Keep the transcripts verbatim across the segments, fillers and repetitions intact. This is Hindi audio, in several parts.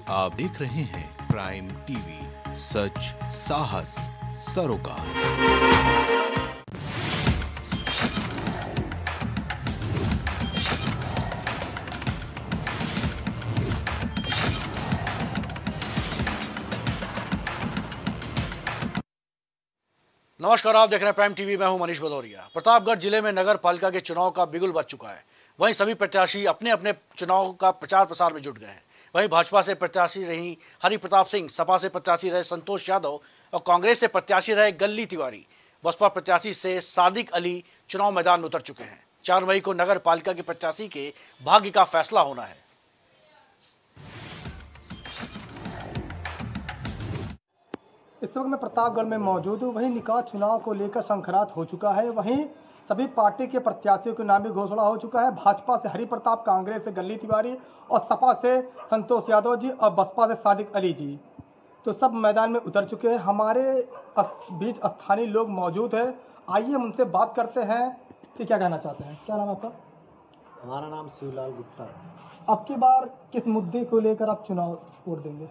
आप देख रहे हैं प्राइम टीवी, सच साहस सरोकार। नमस्कार, आप देख रहे हैं प्राइम टीवी। मैं हूं मनीष भदौरिया। प्रतापगढ़ जिले में नगर पालिका के चुनाव का बिगुल बज चुका है। वहीं सभी प्रत्याशी अपने अपने चुनाव का प्रचार प्रसार में जुट गए हैं। वहीं भाजपा से प्रत्याशी रही हरि प्रताप सिंह, सपा से प्रत्याशी रहे संतोष यादव और कांग्रेस से प्रत्याशी रहे गल्ली तिवारी, बसपा प्रत्याशी से सादिक अली चुनाव मैदान में उतर चुके हैं। चार मई को नगर पालिका के प्रत्याशी के भाग्य का फैसला होना है। इस वक्त मैं प्रतापगढ़ में मौजूद हूँ। वहीं निकाय चुनाव को लेकर शंखनाद हो चुका है। वहीं सभी पार्टी के प्रत्याशियों के नाम भी घोषणा हो चुका है। भाजपा से हरि प्रताप, कांग्रेस से गल्ली तिवारी और सपा से संतोष यादव जी और बसपा से सादिक अली जी, तो सब मैदान में उतर चुके हैं। हमारे बीच स्थानीय लोग मौजूद हैं। आइए हम उनसे बात करते हैं कि क्या कहना चाहते हैं। क्या नाम है आपका? हमारा नाम शिवलाल गुप्ता। अब की बार किस मुद्दे को लेकर आप चुनाव वोट देंगे?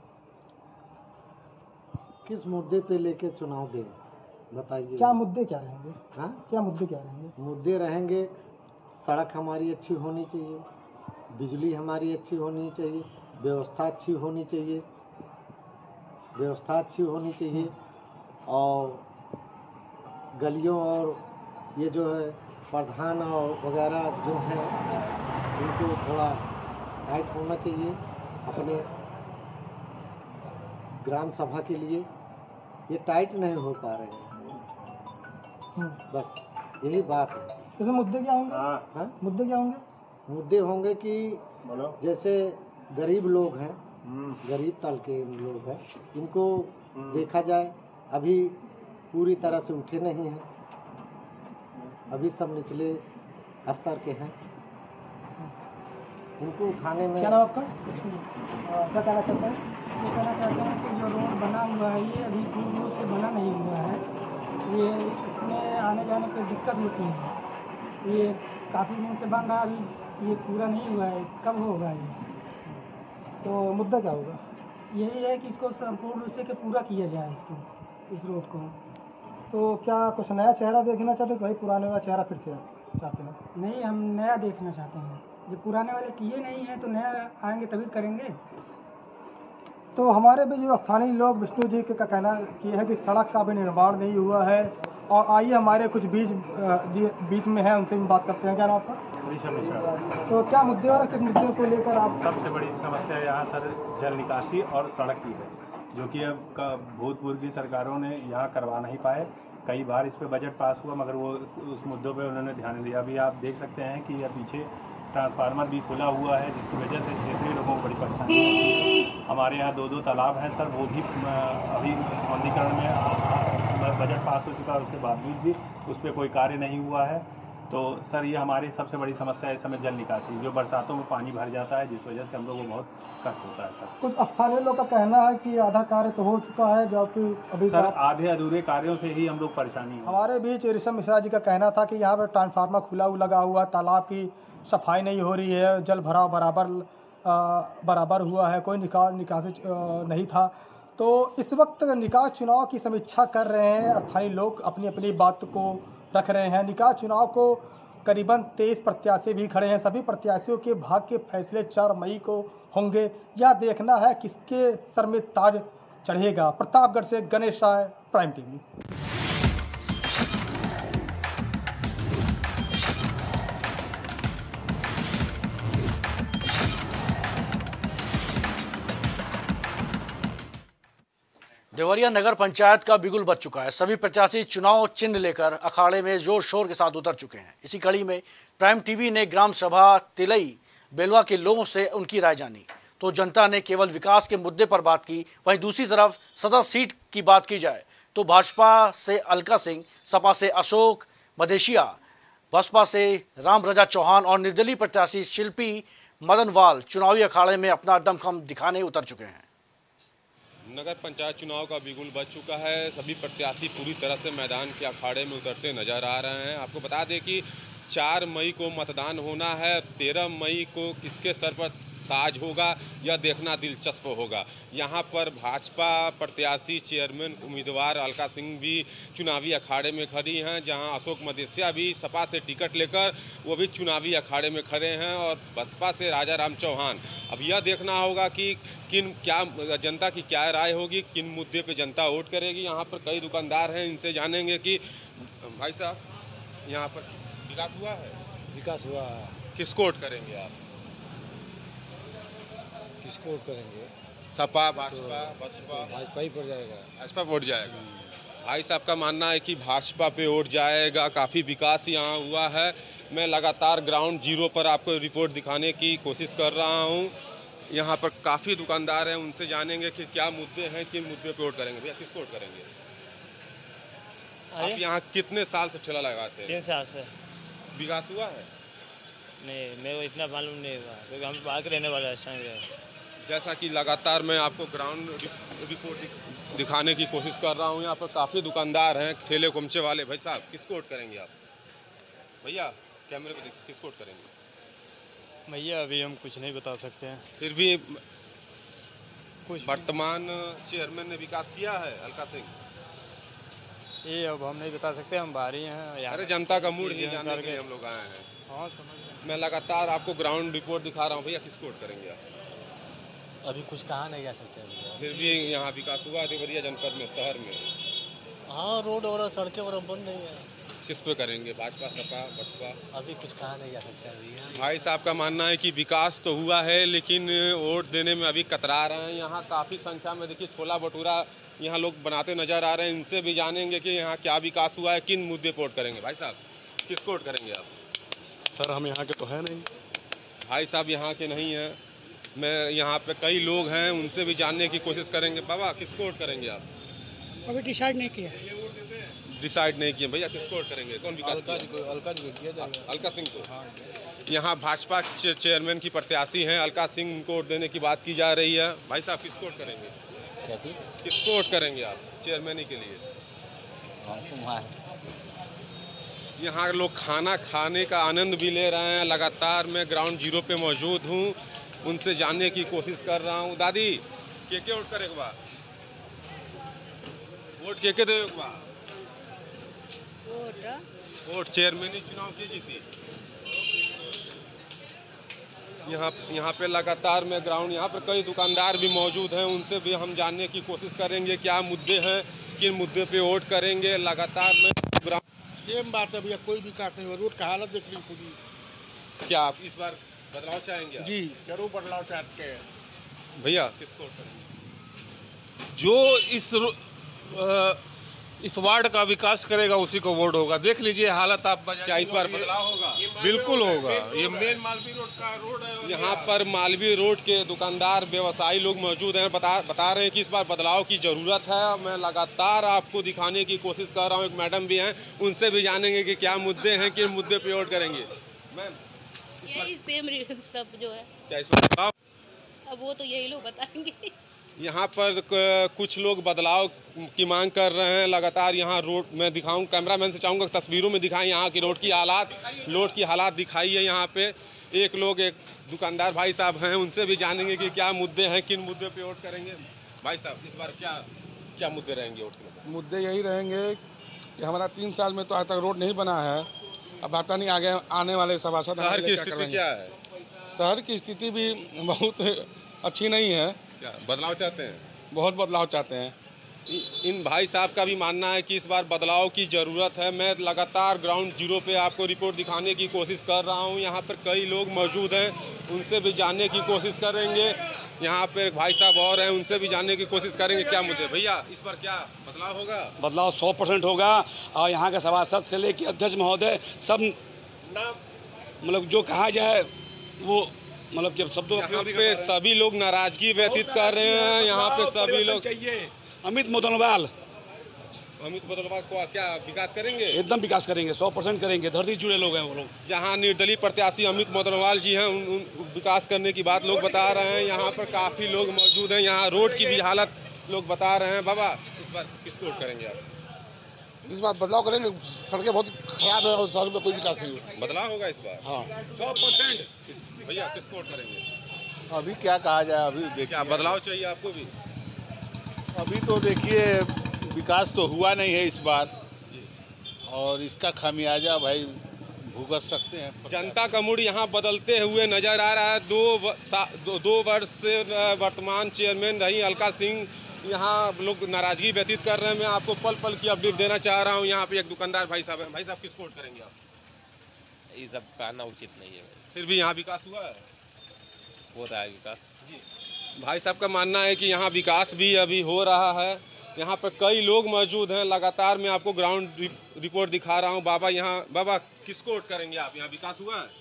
किस मुद्दे पे लेकर चुनाव दें, बताइए। क्या मुद्दे क्या रहेंगे? हाँ, क्या मुद्दे क्या रहेंगे? मुद्दे रहेंगे, सड़क हमारी अच्छी होनी चाहिए, बिजली हमारी अच्छी होनी चाहिए, व्यवस्था अच्छी होनी चाहिए, व्यवस्था अच्छी होनी चाहिए और गलियों और ये जो है प्रधान और वगैरह जो हैं उनको थोड़ा टाइट होना चाहिए। अपने ग्राम सभा के लिए ये टाइट नहीं हो पा रहे हैं, बस यही बात है। इसमें मुद्दे क्या होंगे? हाँ, मुद्दे क्या होंगे? मुद्दे होंगे कि जैसे गरीब लोग हैं, गरीब तल के लोग हैं, इनको देखा जाए अभी पूरी तरह से उठे नहीं हैं, अभी सब निचले स्तर के हैं, उनको उठाने में। क्या नाम आपका? क्या कहना चाहते हैं? ये कहना चाहते हैं कि जो रोड बना हुआ है ये अभी पूर्ण रूप से बना नहीं हुआ है। ये इसमें आने जाने पर दिक्कत होती है। ये काफ़ी दिन से बन रहा है, अभी ये पूरा नहीं हुआ है। कब होगा ये? तो मुद्दा क्या होगा? यही है कि इसको संपूर्ण रूप से कि पूरा किया जाए इसको, इस रोड को। तो क्या कुछ नया चेहरा देखना चाहते हैं कि भाई पुराने वाला चेहरा फिर से चाहते हैं? नहीं, हम नया देखना चाहते हैं। जब पुराने वाले किए नहीं हैं तो नया आएंगे तभी करेंगे। तो हमारे भी जो स्थानीय लोग विष्णु जी का कहना ये है कि सड़क का भी निर्माण नहीं हुआ है। और आइए हमारे कुछ बीच बीच में है, उनसे भी बात करते हैं। क्या नाम आपका? तो क्या मुद्दे और किस मुद्दे को लेकर आप? सबसे बड़ी समस्या यहाँ सर जल निकासी और सड़क की है, जो कि अब भूतपूर्व की सरकारों ने यहाँ करवा नहीं पाए। कई बार इस पे बजट पास हुआ मगर वो उस मुद्दों पे उन्होंने ध्यान नहीं दिया। अभी आप देख सकते हैं कि यह पीछे ट्रांसफार्मर भी खुला हुआ है, जिसकी वजह से क्षेत्रीय लोगों को बड़ी परेशानी है। हमारे यहाँ दो दो तालाब हैं सर, वो भी अभी सौंदर्यीकरण में बजट पास हो चुका है, उसके बावजूद भी उस पर कोई कार्य नहीं हुआ है। तो सर ये हमारी सबसे बड़ी समस्या है इस समय जल निकासी, जो बरसातों में पानी भर जाता है, जिस वजह से हम लोगों को बहुत कष्ट होता है सर। कुछ स्थानीय लोग का कहना है कि आधा कार्य तो हो चुका है, जबकि अभी सर आधे अधूरे कार्यों से ही हम लोग परेशानी है। हमारे बीच ऋषभ मिश्रा जी का कहना था कि यहाँ पर ट्रांसफार्मर खुला हुआ लगा हुआ, तालाब की सफाई नहीं हो रही है, जल भराव बराबर बराबर हुआ है, कोई निकास निकासी नहीं था। तो इस वक्त निकाय चुनाव की समीक्षा कर रहे हैं स्थानीय लोग, अपनी अपनी बात को रख रहे हैं। निकाय चुनाव को करीबन तेईस प्रत्याशी भी खड़े हैं। सभी प्रत्याशियों के भाग्य के फैसले चार मई को होंगे। यह देखना है किसके सर में ताज चढ़ेगा। प्रतापगढ़ से गणेश राय, प्राइम टीवी। देवरिया नगर पंचायत का बिगुल बज चुका है। सभी प्रत्याशी चुनाव चिन्ह लेकर अखाड़े में जोर शोर के साथ उतर चुके हैं। इसी कड़ी में प्राइम टीवी ने ग्राम सभा तिलई बेलवा के लोगों से उनकी राय जानी, तो जनता ने केवल विकास के मुद्दे पर बात की। वहीं दूसरी तरफ सदर सीट की बात की जाए तो भाजपा से अलका सिंह, सपा से अशोक मधेशिया, बसपा से राम रजा चौहान और निर्दलीय प्रत्याशी शिल्पी मदनवाल चुनावी अखाड़े में अपना दमखम दिखाने उतर चुके हैं। नगर पंचायत चुनाव का बिगुल बज चुका है। सभी प्रत्याशी पूरी तरह से मैदान के अखाड़े में उतरते नजर आ रहे हैं। आपको बता दें कि चार मई को मतदान होना है। तेरह मई को किसके सर पर ताज होगा, यह देखना दिलचस्प होगा। यहाँ पर भाजपा प्रत्याशी चेयरमैन उम्मीदवार अलका सिंह भी चुनावी अखाड़े में खड़ी हैं, जहाँ अशोक मदेसिया भी सपा से टिकट लेकर वो भी चुनावी अखाड़े में खड़े हैं, और बसपा से राजा राम चौहान। अब यह देखना होगा कि किन क्या जनता की क्या राय होगी, किन मुद्दे पे जनता वोट करेगी। यहाँ पर कई दुकानदार हैं, इनसे जानेंगे कि भाई साहब यहाँ पर विकास हुआ है? विकास हुआ है। किसको वोट करेंगे आप? किसको वोट करेंगे? सपा, भाजपा, बसपा? भाजपा ही पड़ जाएगा। भाजपा वोट जाएगा। भाई साहब का मानना है कि भाजपा पे वोट जाएगा, काफ़ी विकास यहाँ हुआ है। मैं लगातार ग्राउंड जीरो पर आपको रिपोर्ट दिखाने की कोशिश कर रहा हूँ। यहाँ पर काफ़ी दुकानदार हैं, उनसे जानेंगे कि क्या मुद्दे हैं, किन मुद्दे पे वोट करेंगे। भैया किसको वोट करेंगे? आप यहाँ कितने साल से ठेला लगाते हैं? तीन साल से। विकास हुआ है? नहीं, मेरे को इतना मालूम नहीं हुआ क्योंकि हम बाहर के रहने वाले हैं। जैसा कि लगातार मैं आपको ग्राउंड रिपोर्ट दिखाने की कोशिश कर रहा हूँ, यहाँ पर काफ़ी दुकानदार हैं, ठेले कुमचे वाले। भाई साहब किसको वोट करेंगे आप? भैया कैमरे को देखिए, किसको वोट करेंगे? भैया अभी हम कुछ नहीं बता सकते हैं। फिर भी कुछ वर्तमान चेयरमैन ने विकास किया है अलका सिंह? ये अब हम नहीं बता सकते, हम बाहर ही हैं। अरे जनता का मूड ही जानने के लिए हम लोग आए हैं। हाँ समझ। मैं लगातार आपको ग्राउंड रिपोर्ट दिखा रहा हूँ। भैया किसको वोट करेंगे आप? अभी कुछ कहा नहीं जा सकते भैया। फिर भी यहाँ विकास हुआ देवरिया जनपद में, शहर में? हाँ, रोड और सड़कें और बन रही है। किस पे करेंगे? भाजपा, सपा, बसपा? अभी कुछ कहा नहीं जा सकता भैया। भाई साहब का मानना है कि विकास तो हुआ है, लेकिन वोट देने में अभी कतरा रहे हैं। यहाँ काफ़ी संख्या में देखिए छोला भटूरा यहाँ लोग बनाते नजर आ रहे हैं। इनसे भी जानेंगे कि यहाँ क्या विकास हुआ है, किन मुद्दे पर वोट करेंगे। भाई साहब किसको वोट करेंगे आप? सर हम यहाँ के तो है नहीं। भाई साहब यहाँ के नहीं हैं। मैं यहाँ पे कई लोग हैं, उनसे भी जानने की कोशिश करेंगे। बाबा किसको वोट करेंगे आप? अभी डिसाइड नहीं किया। डिसाइड नहीं किए। भैया किसको वोट करेंगे? कौन विकास? अलका अलका सिंह को। यहाँ भाजपा चेयरमैन की प्रत्याशी हैं अलका सिंह, उनको वोट देने की बात की जा रही है। भाई साहब किसको वोट करेंगे? किसको वोट करेंगे आप चेयरमैन के लिए? यहाँ लोग खाना खाने का आनंद भी ले रहे हैं। लगातार मैं ग्राउंड जीरो पे मौजूद हूँ, उनसे जानने की कोशिश कर रहा हूँ। दादी के के वोट करेगा? वोट के के देगा? वोट वोट चेयरमैन चुनाव की जीती। यहाँ यहाँ पे लगातार मैं ग्राउंड, यहाँ पर कई दुकानदार भी मौजूद हैं, उनसे भी हम जानने की कोशिश करेंगे क्या मुद्दे हैं, किन मुद्दे पे वोट करेंगे। लगातार मैं ग्राउंड सेम बात है भैया, कोई विकास नहीं हुआ। रोड का हालत देख रही खुद ही। क्या आप इस बार बदलाव चाहेंगे? जी जरूर बदलाव चाहते हैं भैया। किसको वोट करेंगे? जो इस आ, इस वार्ड का विकास करेगा उसी को वोट होगा। देख लीजिए हालत आप। क्या इस बार बदलाव होगा? बिल्कुल होगा। ये मेन मालवी रोड का रोड है। यहाँ पर मालवी रोड के दुकानदार व्यवसायी लोग मौजूद हैं, बता बता रहे हैं कि इस बार बदलाव की ज़रूरत है। मैं लगातार आपको दिखाने की कोशिश कर रहा हूँ। एक मैडम भी हैं, उनसे भी जानेंगे कि क्या मुद्दे हैं, किन मुद्दे पे वोट करेंगे। मैम यही सेम सब जो है। क्या इस बार बदलाव? अब वो तो यही लोग बताएंगे। यहाँ पर कुछ लोग बदलाव की मांग कर रहे हैं। लगातार यहाँ रोड में दिखाऊं, कैमरामैन से चाहूँगा तस्वीरों में दिखाएं यहाँ की रोड की हालात, रोड की हालात दिखाई है। यहाँ पे एक लोग, एक दुकानदार भाई साहब हैं, उनसे भी जानेंगे कि क्या मुद्दे हैं, किन मुद्दे पे वोट करेंगे। भाई साहब इस बार क्या क्या मुद्दे रहेंगे वोट में? मुद्दे यही रहेंगे कि हमारा तीन साल में तो आज तक रोड नहीं बना है। अब पता नहीं आगे आने वाले सभासद शहर की स्थिति क्या है? शहर की स्थिति भी बहुत अच्छी नहीं है। क्या बदलाव चाहते हैं? बहुत बदलाव चाहते हैं। इन भाई साहब का भी मानना है कि इस बार बदलाव की ज़रूरत है। मैं लगातार ग्राउंड जीरो पे आपको रिपोर्ट दिखाने की कोशिश कर रहा हूँ। यहाँ पर कई लोग मौजूद हैं, उनसे भी जानने की कोशिश करेंगे। यहाँ पे भाई साहब और हैं, उनसे भी जानने की कोशिश करेंगे क्या मुद्दे। भैया इस बार क्या बदलाव होगा? बदलाव सौ परसेंट होगा। और यहाँ के सभासद से लेकर अध्यक्ष महोदय सब मतलब जो कहा जाए वो मतलब जब शब्दों यहाँ पे सभी लोग नाराजगी व्यतीत कर रहे हैं। यहाँ पे सभी लोग चाहिए। अमित मोदनवाल अमित मोदनवाल को क्या विकास करेंगे? एकदम विकास करेंगे, सौ परसेंट करेंगे। धरती जुड़े लोग हैं वो लोग। जहाँ निर्दलीय प्रत्याशी अमित मोदनवाल जी हैं, उन, उन विकास करने की बात लोग बता रहे हैं। यहाँ पर काफ़ी लोग मौजूद हैं। यहाँ रोड की भी हालत लोग बता रहे हैं। बाबा इस बार किसको वोट करेंगे आप? इस बार बदलाव करेंगे। सड़कें बहुत खराब है और शहर में कोई विकास नहीं है। बदलाव होगा इस बार? हाँ सौ परसेंट। भैया किसको वोट करेंगे? अभी क्या कहा जाए, अभी देखिए क्या बदलाव चाहिए आपको भी? अभी तो देखिए विकास तो हुआ नहीं है इस बार, और इसका खामियाजा भाई भुगत सकते हैं। जनता का मूड यहाँ बदलते हुए नजर आ रहा है। दो व, दो, दो वर्ष से वर्तमान चेयरमैन रही अलका सिंह, यहाँ लोग नाराजगी व्यतीत कर रहे हैं। मैं आपको पल पल की अपडेट देना चाह रहा हूँ। यहाँ पे एक दुकानदार भाई साहब हैं। भाई साहब किस वोट करेंगे आप? ये सब कहना उचित नहीं है। फिर भी यहाँ विकास हुआ है? हो रहा है विकास जी। भाई साहब का मानना है कि यहाँ विकास भी अभी हो रहा है। यहाँ पर कई लोग मौजूद हैं। लगातार मैं आपको ग्राउंड रिपोर्ट दिखा रहा हूँ। बाबा यहाँ बाबा किसको वोट करेंगे आप? यहाँ विकास हुआ है?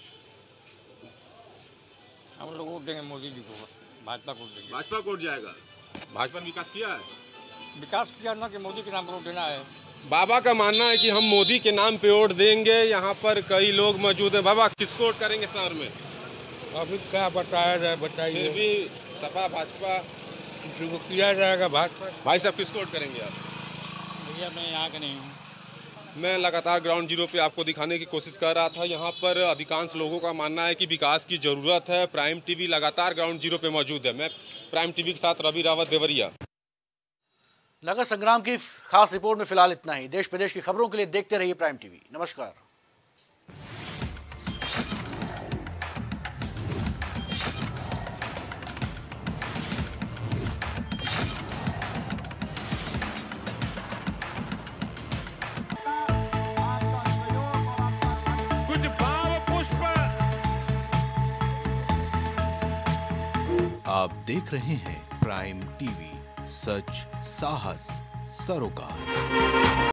हम लोग वोट देंगे मोदी जी को, भाजपा को देंगे। भाजपा को वोट जाएगा? भाजपा ने विकास किया है? विकास किया ना कि मोदी के नाम पर वोट देना है। बाबा का मानना है कि हम मोदी के नाम पे वोट देंगे। यहाँ पर कई लोग मौजूद हैं। बाबा किसको वोट करेंगे शहर में? अभी क्या बताया जाए, बताइए। फिर भी सपा भाजपा जो किया जाएगा भाजपा। भाई साहब किसको वोट करेंगे आप? भैया मैं यहाँ का नहीं हूँ। मैं लगातार ग्राउंड जीरो पे आपको दिखाने की कोशिश कर रहा था। यहाँ पर अधिकांश लोगों का मानना है कि विकास की ज़रूरत है। प्राइम टीवी लगातार ग्राउंड जीरो पे मौजूद है। मैं प्राइम टीवी के साथ रवि रावत, देवरिया। नगर संग्राम की खास रिपोर्ट में फिलहाल इतना ही। देश प्रदेश की खबरों के लिए देखते रहिए प्राइम टीवी। नमस्कार। आप देख रहे हैं प्राइम टीवी, सच साहस सरोकार।